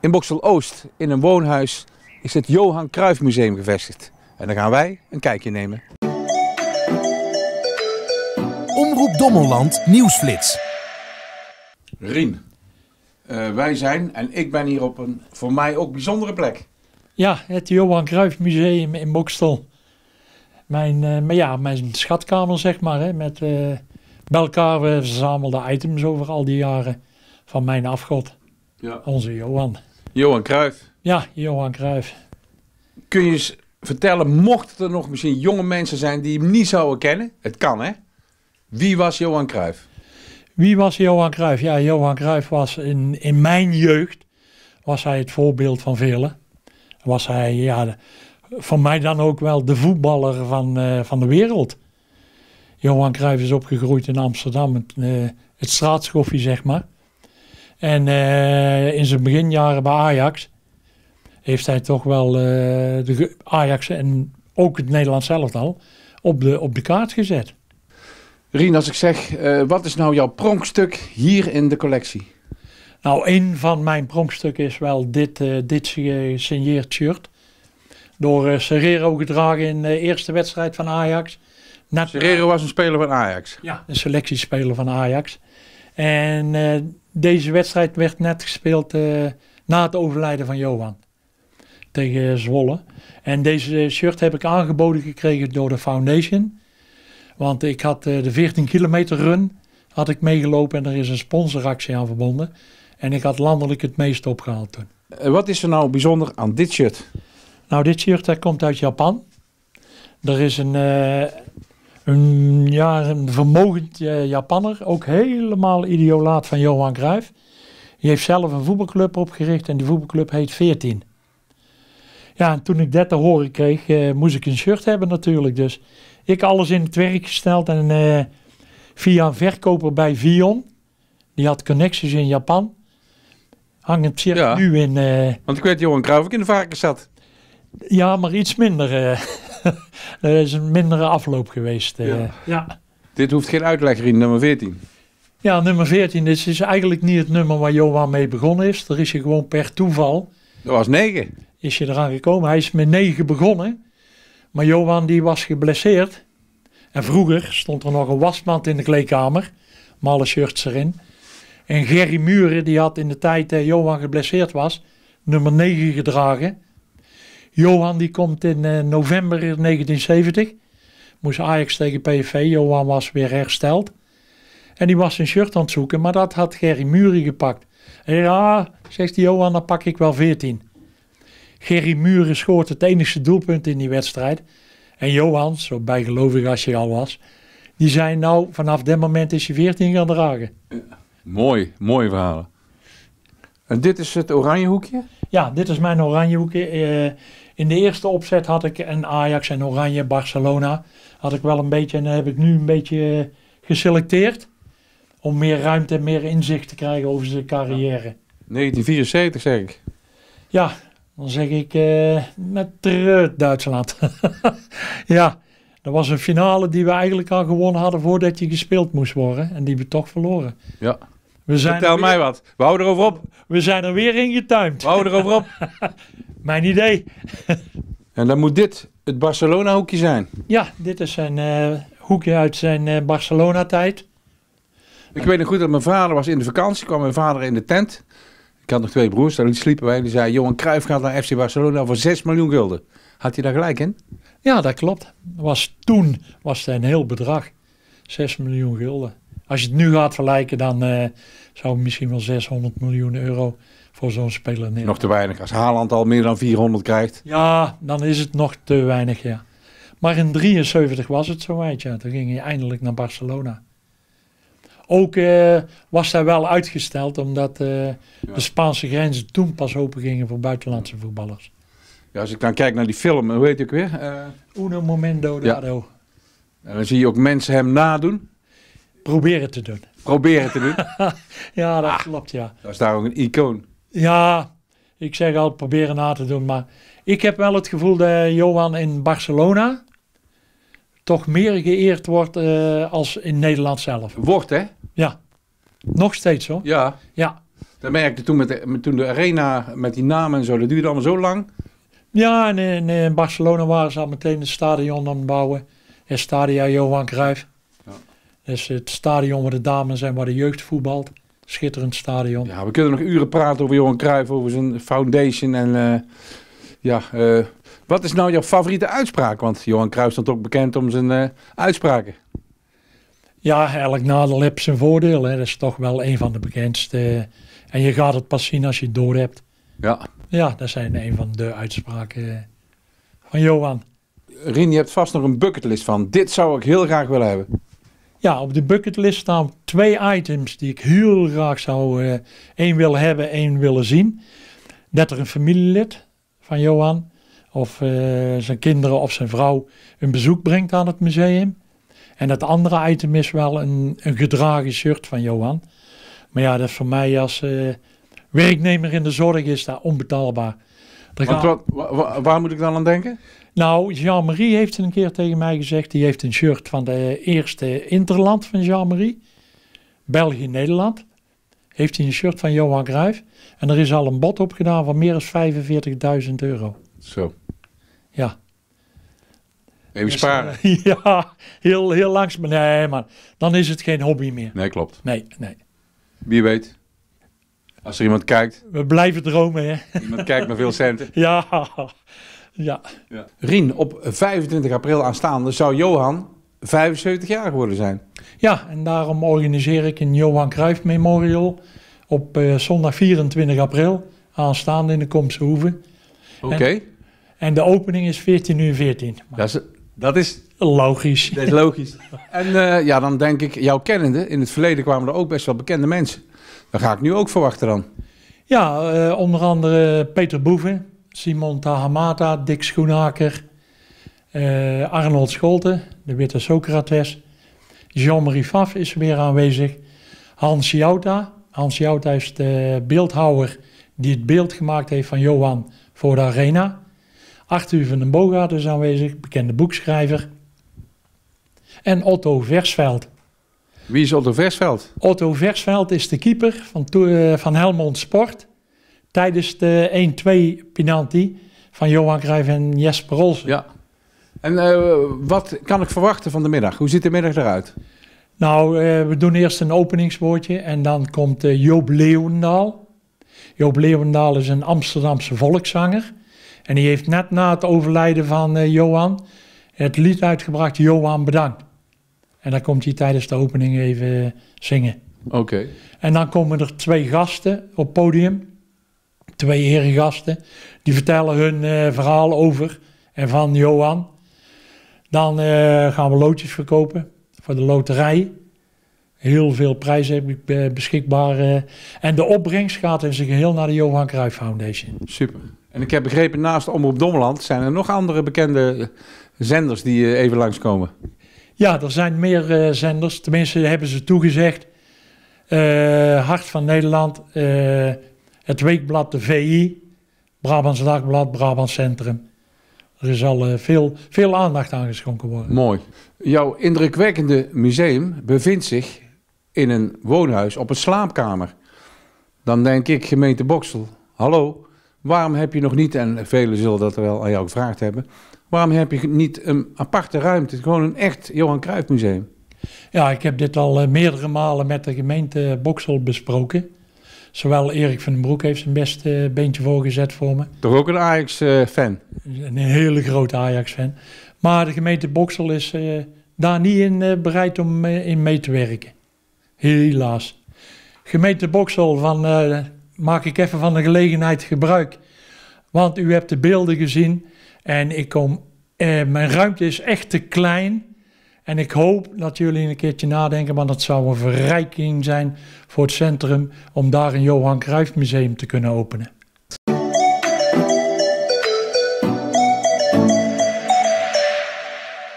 In Boxtel-Oost, in een woonhuis, is het Johan Cruijff Museum gevestigd. En daar gaan wij een kijkje nemen. Omroep Dommelland Nieuwsflits. Rien, wij zijn en ik ben hier op een voor mij ook bijzondere plek. Ja, het Johan Cruijff Museum in Boxtel. Mijn schatkamer, zeg maar. Hè, met bij elkaar verzamelde items over al die jaren van mijn afgod. Ja. Onze Johan. Johan Cruijff. Ja, Johan Cruijff. Kun je eens vertellen, mochten er nog misschien jonge mensen zijn die hem niet zouden kennen? Het kan, hè? Wie was Johan Cruijff? Wie was Johan Cruijff? Ja, Johan Cruijff was in mijn jeugd was hij het voorbeeld van velen. Was hij, voor mij dan ook wel de voetballer van de wereld. Johan Cruijff is opgegroeid in Amsterdam, het straatschoffie, zeg maar. En in zijn beginjaren bij Ajax heeft hij toch wel de Ajax en ook het Nederlands elftal op de kaart gezet. Rien, als ik zeg, wat is nou jouw pronkstuk hier in de collectie? Nou, een van mijn pronkstukken is wel dit gesigneerd shirt. Door Serrero gedragen in de eerste wedstrijd van Ajax. Serrero was een speler van Ajax? Ja, een selectiespeler van Ajax. En deze wedstrijd werd net gespeeld na het overlijden van Johan. Tegen Zwolle. En deze shirt heb ik aangeboden gekregen door de Foundation. Want ik had de 14 kilometer run had ik meegelopen en er is een sponsoractie aan verbonden. En ik had landelijk het meest opgehaald toen. Wat is er nou bijzonder aan dit shirt? Nou, dit shirt dat komt uit Japan. Er is een vermogend Japanner, ook helemaal ideolaat van Johan Cruijff. Die heeft zelf een voetbalclub opgericht en die voetbalclub heet 14. Ja, en toen ik dat te horen kreeg, moest ik een shirt hebben natuurlijk. Dus ik alles in het werk gesteld en via een verkoper bij Vion, die had connecties in Japan, hangt het shirt nu in... Want ik weet Johan Cruijff ook in de varkens zat. Ja, maar iets minder. Er is een mindere afloop geweest. Ja. Dit hoeft geen uitleg, Rien, nummer 14. Ja, nummer 14. Dit is eigenlijk niet het nummer waar Johan mee begonnen is. Er is je gewoon per toeval. Dat was 9. Is je eraan gekomen. Hij is met 9 begonnen. Maar Johan die was geblesseerd. En vroeger stond er nog een wasmand in de kleedkamer. Met alle shirts erin. En Gerry Muren die had in de tijd Johan geblesseerd was, nummer 9 gedragen. Johan die komt in november 1970. Moest Ajax tegen PSV. Johan was weer hersteld. En die was een shirt aan het zoeken. Maar dat had Gerry Muren gepakt. En ja, zegt Johan, dan pak ik wel 14. Gerry Muren schoot het enige doelpunt in die wedstrijd. En Johan, zo bijgelovig als je al was, die zei nou, vanaf dat moment is je 14 gaan dragen. Mooi, mooie verhalen. En dit is het oranje hoekje? Ja, dit is mijn oranje hoekje. In de eerste opzet had ik een Ajax en Oranje Barcelona. Had ik wel een beetje en heb ik nu een beetje geselecteerd. Om meer ruimte en meer inzicht te krijgen over zijn carrière. 1974 zeg ik. Ja, dan zeg ik met Duitsland. Ja, dat was een finale die we eigenlijk al gewonnen hadden voordat je gespeeld moest worden. En die we toch verloren. Ja. Vertel mij wat. We houden erover op. We zijn er weer in getuimd. We houden erover op. Mijn idee. En dan moet dit het Barcelona hoekje zijn. Ja, dit is een hoekje uit zijn Barcelona tijd. Ik weet nog goed dat mijn vader was in de vakantie. Kwam mijn vader in de tent. Ik had nog 2 broers, daar sliepen wij. Die zei, Johan Cruijff gaat naar FC Barcelona voor 6 miljoen gulden. Had hij daar gelijk in? Ja, dat klopt. Toen was het een heel bedrag. 6 miljoen gulden. Als je het nu gaat vergelijken, dan zou misschien wel 600 miljoen euro voor zo'n speler nemen. Nog te weinig. Als Haaland al meer dan 400 krijgt. Ja, dan is het nog te weinig, ja. Maar in 73 was het zo weit, ja. Toen ging hij eindelijk naar Barcelona. Ook was hij wel uitgesteld, omdat de Spaanse grenzen toen pas open gingen voor buitenlandse voetballers. Ja, als ik dan kijk naar die film, hoe heet ik weer? Uno momento dado. Ja. En dan zie je ook mensen hem nadoen. Proberen te doen. Proberen te doen. Ja, dat klopt, ja. Dat is daar ook een icoon. Ja, ik zeg altijd proberen na te doen. Maar ik heb wel het gevoel dat Johan in Barcelona toch meer geëerd wordt als in Nederland zelf. Wordt, hè? Ja, nog steeds hoor. Ja. Ja. Dat merkte toen de arena met die namen en zo, dat duurde allemaal zo lang. Ja, en in Barcelona waren ze al meteen het stadion aan het bouwen. Het Stadia Johan Cruijff. Ja. Dus het stadion waar de dames en waar de jeugd voetbalt. Schitterend stadion. Ja, we kunnen nog uren praten over Johan Cruijff, over zijn foundation en wat is nou jouw favoriete uitspraak? Want Johan Cruijff stond ook bekend om zijn uitspraken. Ja, elk nadeel heeft zijn voordeel. Hè. Dat is toch wel een van de bekendste. En je gaat het pas zien als je het door hebt. Ja. Ja, dat zijn een van de uitspraken van Johan. Rien, je hebt vast nog een bucketlist van. Dit zou ik heel graag willen hebben. Ja, op de bucketlist staan 2 items die ik heel graag zou één willen hebben, één willen zien. Dat er een familielid van Johan of zijn kinderen of zijn vrouw een bezoek brengt aan het museum. En het andere item is wel een gedragen shirt van Johan. Maar ja, dat is voor mij als werknemer in de zorg is dat onbetaalbaar. Waar moet ik dan aan denken? Nou, Jean-Marie heeft een keer tegen mij gezegd, die heeft een shirt van de eerste Interland van Jean-Marie. België-Nederland. Heeft hij een shirt van Johan Cruijff. En er is al een bod op gedaan van meer dan €45.000. Zo. Ja. Even Dus, sparen. ja, heel langs. Maar nee, maar dan is het geen hobby meer. Nee, klopt. Nee. Wie weet. Als er iemand kijkt. We blijven dromen, hè. Iemand kijkt naar veel centen. Ja. Rien, op 25 april aanstaande zou Johan 75 jaar geworden zijn. Ja, en daarom organiseer ik een Johan Cruijff Memorial op zondag 24 april aanstaande in de Komse Hoeve. Oké. En de opening is 14:14. Dat is Logisch. Dat is logisch. En dan denk ik, jouw kennende, in het verleden kwamen er ook best wel bekende mensen. Dat ga ik nu ook verwachten dan. Ja, onder andere Peter Boeven, Simon Tahamata, Dick Schoenaker, Arnold Scholte, de witte Socrates. Jean-Marie Pfaff is weer aanwezig. Hans Jouta. Hans Jouta is de beeldhouwer die het beeld gemaakt heeft van Johan voor de arena. Arthur van den Boogaard is aanwezig, bekende boekschrijver. En Otto Versveld. Wie is Otto Versveld? Otto Versveld is de keeper van Helmond Sport tijdens de 1-2 penalty van Johan Cruijff en Jesper Olsen. Ja. En wat kan ik verwachten van de middag? Hoe ziet de middag eruit? Nou, we doen eerst een openingswoordje en dan komt Joop Leeuwendaal. Joop Leeuwendaal is een Amsterdamse volkszanger. En die heeft net na het overlijden van Johan het lied uitgebracht, Johan Bedankt. En dan komt hij tijdens de opening even zingen. Oké. En dan komen er 2 gasten op podium. 2 eregasten. Die vertellen hun verhaal over en van Johan. Dan gaan we loodjes verkopen voor de loterij. Heel veel prijzen heb ik beschikbaar. En de opbrengst gaat in zijn geheel naar de Johan Cruijff Foundation. Super. En ik heb begrepen, naast Omroep Dommeland zijn er nog andere bekende zenders die even langskomen. Ja, er zijn meer zenders. Tenminste, hebben ze toegezegd. Hart van Nederland, het weekblad de VI, Brabants Dagblad, Brabants Centrum. Er is al veel aandacht aan geschonken worden. Mooi. Jouw indrukwekkende museum bevindt zich in een woonhuis op een slaapkamer. Dan denk ik, gemeente Boxtel, hallo, waarom heb je nog niet, en velen zullen dat wel aan jou gevraagd hebben, waarom heb je niet een aparte ruimte, gewoon een echt Johan Cruijff museum? Ja, ik heb dit al meerdere malen met de gemeente Boxtel besproken. Zowel Erik van den Broek heeft zijn beste beentje voorgezet voor me. Toch ook een Ajax-fan? Een hele grote Ajax-fan. Maar de gemeente Boxtel is daar niet in bereid om in mee te werken. Helaas. Gemeente Boxtel, maak ik even van de gelegenheid gebruik. Want u hebt de beelden gezien en mijn ruimte is echt te klein. En ik hoop dat jullie een keertje nadenken, want dat zou een verrijking zijn voor het centrum om daar een Johan Cruijff museum te kunnen openen.